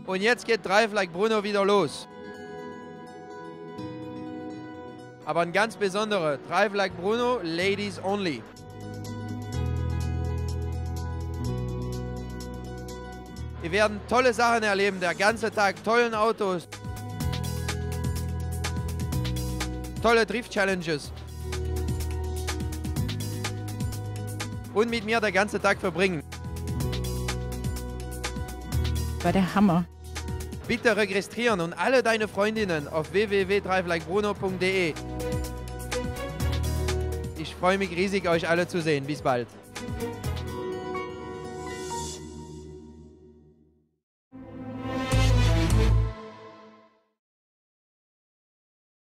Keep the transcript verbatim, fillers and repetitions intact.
Und jetzt geht Drive Like Bruno wieder los. Aber ein ganz besonderer Drive Like Bruno, Ladies Only. Wir werden tolle Sachen erleben, der ganze Tag, tollen Autos, tolle Drift-Challenges und mit mir den ganzen Tag verbringen. War der Hammer. Bitte registrieren und alle deine Freundinnen auf w w w punkt drive like bruno punkt de. Ich freue mich riesig, euch alle zu sehen. Bis bald.